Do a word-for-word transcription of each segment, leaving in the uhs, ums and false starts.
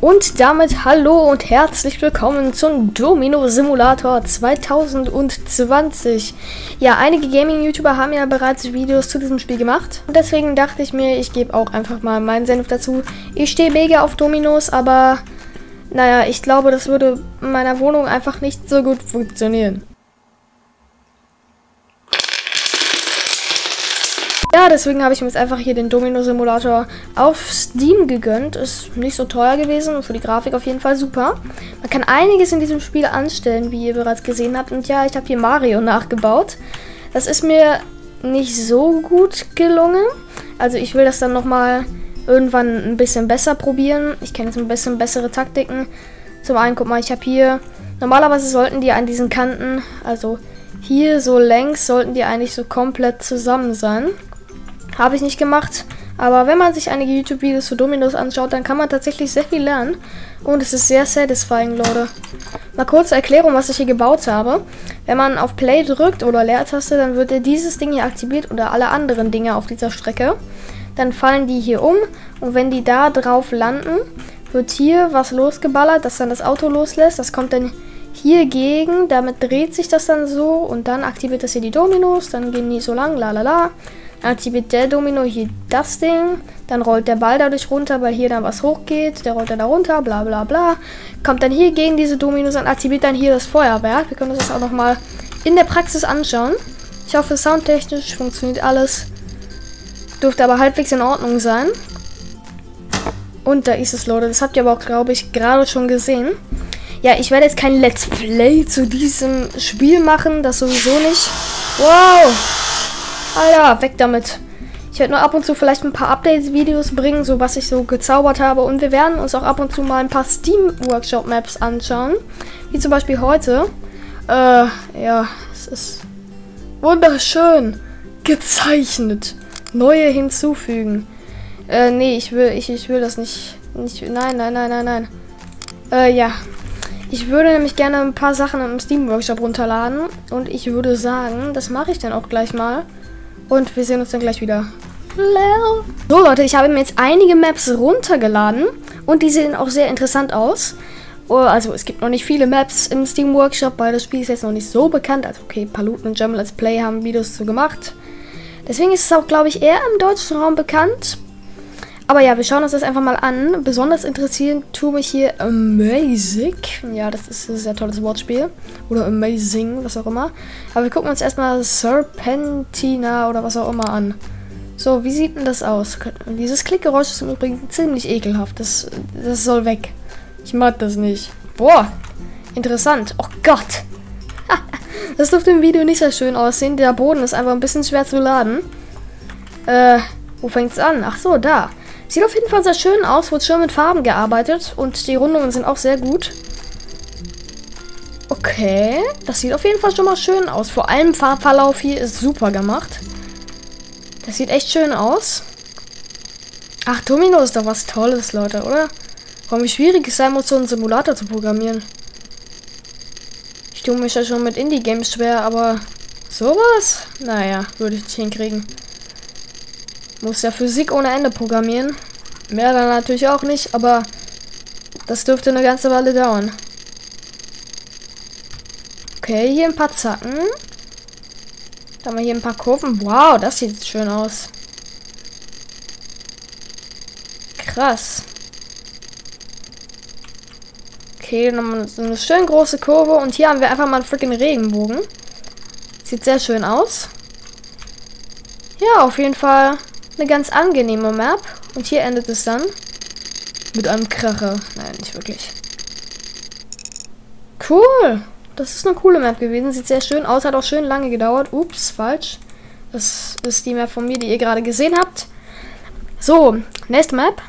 Und damit hallo und herzlich willkommen zum Domino Simulator zwanzig zwanzig. Ja, einige Gaming-YouTuber haben ja bereits Videos zu diesem Spiel gemacht. Und deswegen dachte ich mir, ich gebe auch einfach mal meinen Senf dazu. Ich stehe mega auf Dominos, aber naja, ich glaube, das würde in meiner Wohnung einfach nicht so gut funktionieren. Ja, deswegen habe ich mir jetzt einfach hier den Domino Simulator auf Steam gegönnt. Ist nicht so teuer gewesen und für die Grafik auf jeden Fall super. Man kann einiges in diesem Spiel anstellen, wie ihr bereits gesehen habt. Und ja, ich habe hier Mario nachgebaut. Das ist mir nicht so gut gelungen. Also ich will das dann nochmal irgendwann ein bisschen besser probieren. Ich kenne jetzt ein bisschen bessere Taktiken. Zum einen, guck mal, ich habe hier... Normalerweise sollten die an diesen Kanten, also hier so längs, sollten die eigentlich so komplett zusammen sein. Habe ich nicht gemacht, aber wenn man sich einige YouTube-Videos zu Dominos anschaut, dann kann man tatsächlich sehr viel lernen. Und es ist sehr satisfying, Leute. Mal kurze Erklärung, was ich hier gebaut habe. Wenn man auf Play drückt oder Leertaste, dann wird dieses Ding hier aktiviert oder alle anderen Dinge auf dieser Strecke. Dann fallen die hier um und wenn die da drauf landen, wird hier was losgeballert, das dann das Auto loslässt. Das kommt dann hier gegen, damit dreht sich das dann so und dann aktiviert das hier die Dominos, dann gehen die so lang, la la la. Aktiviert der Domino hier das Ding, dann rollt der Ball dadurch runter, weil hier dann was hochgeht, der rollt dann da runter, bla bla bla. Kommt dann hier gegen diese Dominos und aktiviert dann hier das Feuerwerk. Wir können uns das auch nochmal in der Praxis anschauen. Ich hoffe, soundtechnisch funktioniert alles. Dürfte aber halbwegs in Ordnung sein. Und da ist es, Leute. Das habt ihr aber auch, glaube ich, gerade schon gesehen. Ja, ich werde jetzt kein Let's Play zu diesem Spiel machen, das sowieso nicht. Wow! Alter, weg damit. Ich werde nur ab und zu vielleicht ein paar Updates-Videos bringen, so was ich so gezaubert habe. Und wir werden uns auch ab und zu mal ein paar Steam-Workshop-Maps anschauen. Wie zum Beispiel heute. Äh, ja, es ist wunderschön gezeichnet. Neue hinzufügen. Äh, nee, ich will, ich, ich will das nicht, nicht. Nein, nein, nein, nein, nein. Äh, ja. Ich würde nämlich gerne ein paar Sachen im Steam-Workshop runterladen. Und ich würde sagen, das mache ich dann auch gleich mal. Und wir sehen uns dann gleich wieder. So Leute, ich habe mir jetzt einige Maps runtergeladen. Und die sehen auch sehr interessant aus. Also es gibt noch nicht viele Maps im Steam Workshop, weil das Spiel ist jetzt noch nicht so bekannt. Also okay, Paluten und German Let's Play haben Videos zu gemacht. Deswegen ist es auch, glaube ich, eher im deutschen Raum bekannt. Aber ja, wir schauen uns das einfach mal an. Besonders interessieren tue mich hier Amazing. Ja, das ist ein sehr tolles Wortspiel. Oder Amazing, was auch immer. Aber wir gucken uns erstmal Serpentina oder was auch immer an. So, wie sieht denn das aus? Dieses Klickgeräusch ist im Übrigen ziemlich ekelhaft. Das, das soll weg. Ich mag das nicht. Boah, interessant. Oh Gott. Das dürfte im Video nicht so schön aussehen. Der Boden ist einfach ein bisschen schwer zu laden. Äh, wo fängt's an? Ach so, da. Sieht auf jeden Fall sehr schön aus, wurde schön mit Farben gearbeitet und die Rundungen sind auch sehr gut. Okay, das sieht auf jeden Fall schon mal schön aus. Vor allem Farbverlauf hier ist super gemacht. Das sieht echt schön aus. Ach, Domino ist doch was Tolles, Leute, oder? Warum wie schwierig es sein muss, so einen Simulator zu programmieren. Ich tue mich ja schon mit Indie-Games schwer, aber sowas? Naja, würde ich nicht hinkriegen. Muss ja Physik ohne Ende programmieren. Mehr dann natürlich auch nicht, aber das dürfte eine ganze Weile dauern. Okay, hier ein paar Zacken. Dann haben wir hier ein paar Kurven. Wow, das sieht schön aus. Krass. Okay, nochmal so eine schön große Kurve. Und hier haben wir einfach mal einen freaking Regenbogen. Sieht sehr schön aus. Ja, auf jeden Fall eine ganz angenehme Map. Und hier endet es dann mit einem Kracher. Nein, nicht wirklich. Cool. Das ist eine coole Map gewesen. Sieht sehr schön aus. Hat auch schön lange gedauert. Ups, falsch. Das ist die Map von mir, die ihr gerade gesehen habt. So, nächste Map.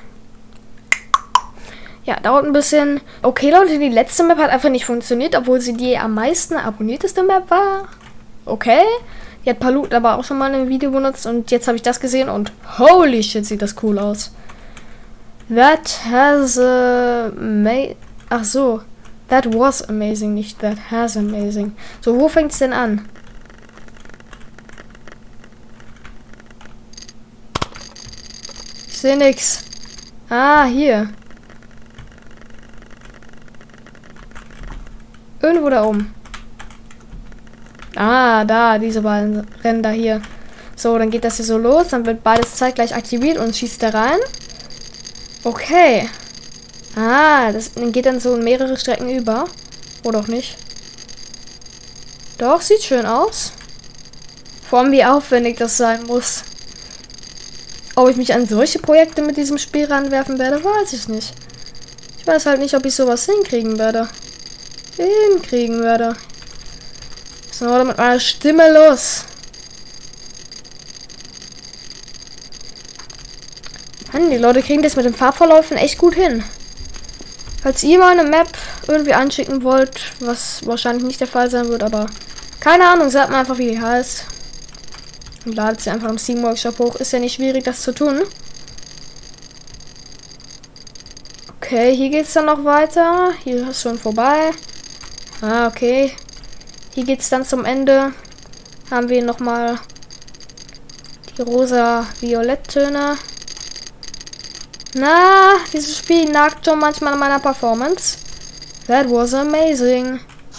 Ja, dauert ein bisschen. Okay, Leute, die letzte Map hat einfach nicht funktioniert, obwohl sie die am meisten abonnierteste Map war. Okay. Die hat Paluten aber auch schon mal in einem Video benutzt und jetzt habe ich das gesehen und holy shit, sieht das cool aus. That has a... Ach so. That was amazing, nicht that has amazing. So, wo fängt es denn an? Ich sehe nix. Ah, hier. Irgendwo da oben. Ah, da, diese beiden rennen da hier. So, dann geht das hier so los. Dann wird beides zeitgleich aktiviert und schießt da rein. Okay. Ah, das geht dann so in mehrere Strecken über. Oder auch nicht. Doch, sieht schön aus. Vor allem, wie aufwendig das sein muss. Ob ich mich an solche Projekte mit diesem Spiel ranwerfen werde, weiß ich nicht. Ich weiß halt nicht, ob ich sowas hinkriegen werde. Hinkriegen werde. So, oder mit meiner Stimme los. Mann, die Leute kriegen das mit den Farbverläufen echt gut hin. Falls ihr mal eine Map irgendwie anschicken wollt, was wahrscheinlich nicht der Fall sein wird, aber keine Ahnung, sagt mir einfach, wie die heißt. Und ladet sie einfach im Steam Workshop hoch. Ist ja nicht schwierig, das zu tun. Okay, hier geht es dann noch weiter. Hier ist schon vorbei. Ah, okay. Hier geht es dann zum Ende. Haben wir nochmal die rosa-violett-Töne. Na, dieses Spiel nagt schon manchmal an meiner Performance. That was amazing.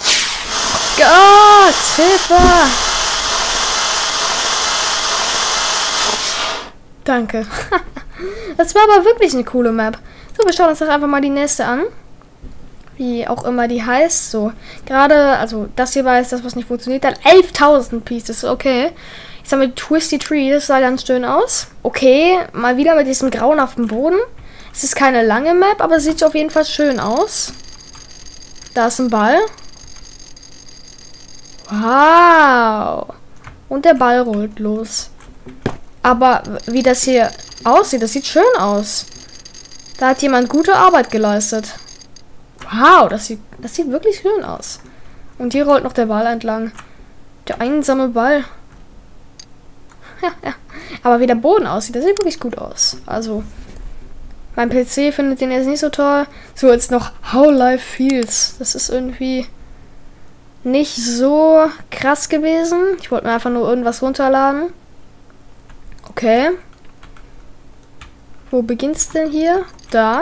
Gott, Hilfe! Danke. Das war aber wirklich eine coole Map. So, wir schauen uns doch einfach mal die nächste an. Wie auch immer die heißt. So, gerade, also das hier war jetzt das, was nicht funktioniert hat. elftausend Pieces, okay. Jetzt haben wir Twisty Tree, das sah ganz schön aus. Okay, mal wieder mit diesem grauenhaften Boden. Es ist keine lange Map, aber es sieht auf jeden Fall schön aus. Da ist ein Ball. Wow. Und der Ball rollt los. Aber wie das hier aussieht, das sieht schön aus. Da hat jemand gute Arbeit geleistet. Wow, das sieht, das sieht wirklich schön aus. Und hier rollt noch der Ball entlang. Der einsame Ball. Ja, ja. Aber wie der Boden aussieht, das sieht wirklich gut aus. Also, mein P C findet den jetzt nicht so toll. So, jetzt noch How Life Feels. Das ist irgendwie nicht so krass gewesen. Ich wollte mir einfach nur irgendwas runterladen. Okay. Wo beginnt's denn hier? Da.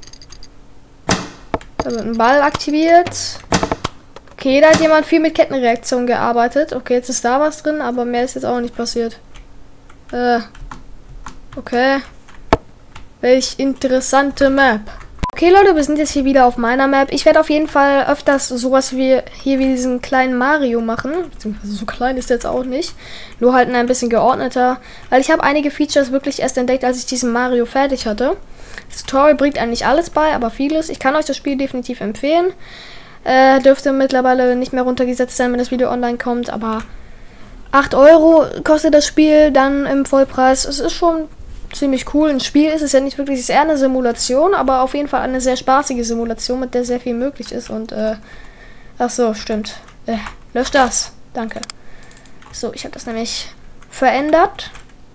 Da wird ein Ball aktiviert. Okay, da hat jemand viel mit Kettenreaktion gearbeitet. Okay, jetzt ist da was drin, aber mehr ist jetzt auch nicht passiert. Äh. Okay. Welch interessante Map. Okay, Leute, wir sind jetzt hier wieder auf meiner Map. Ich werde auf jeden Fall öfters sowas wie hier wie diesen kleinen Mario machen. Beziehungsweise so klein ist der jetzt auch nicht. Nur halt ein bisschen geordneter. Weil ich habe einige Features wirklich erst entdeckt, als ich diesen Mario fertig hatte. Das Tutorial bringt eigentlich alles bei, aber vieles. Ich kann euch das Spiel definitiv empfehlen. Äh, dürfte mittlerweile nicht mehr runtergesetzt sein, wenn das Video online kommt. Aber acht Euro kostet das Spiel dann im Vollpreis. Es ist schon ziemlich cool. Ein Spiel ist es ja nicht wirklich, es ist eher eine Simulation, aber auf jeden Fall eine sehr spaßige Simulation, mit der sehr viel möglich ist. Und, äh, ach so, stimmt. Äh, löscht das. Danke. So, ich habe das nämlich verändert,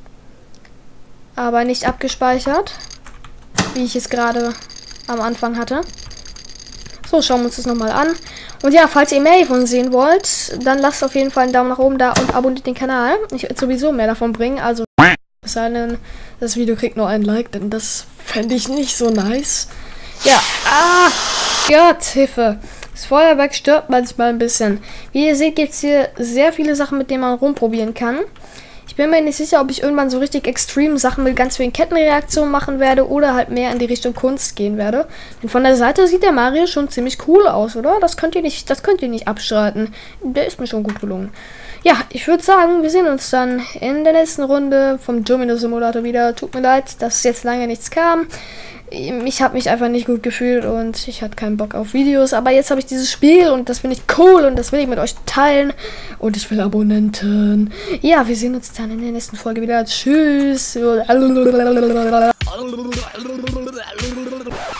aber nicht abgespeichert, wie ich es gerade am Anfang hatte. So, schauen wir uns das nochmal an. Und ja, falls ihr mehr davon sehen wollt, dann lasst auf jeden Fall einen Daumen nach oben da und abonniert den Kanal. Ich werde sowieso mehr davon bringen, also es sei denn, das Video kriegt nur ein Like, denn das fände ich nicht so nice. Ja, ah, Gott, Hilfe. Das Feuerwerk stört manchmal ein bisschen. Wie ihr seht, gibt es hier sehr viele Sachen, mit denen man rumprobieren kann. Ich bin mir nicht sicher, ob ich irgendwann so richtig extreme Sachen mit ganz vielen Kettenreaktionen machen werde oder halt mehr in die Richtung Kunst gehen werde. Denn von der Seite sieht der Mario schon ziemlich cool aus, oder? Das könnt ihr nicht, das könnt ihr nicht abstreiten. Der ist mir schon gut gelungen. Ja, ich würde sagen, wir sehen uns dann in der nächsten Runde vom Domino Simulator wieder. Tut mir leid, dass jetzt lange nichts kam. Ich habe mich einfach nicht gut gefühlt und ich hatte keinen Bock auf Videos. Aber jetzt habe ich dieses Spiel und das finde ich cool und das will ich mit euch teilen. Und ich will Abonnenten. Ja, wir sehen uns dann in der nächsten Folge wieder. Tschüss.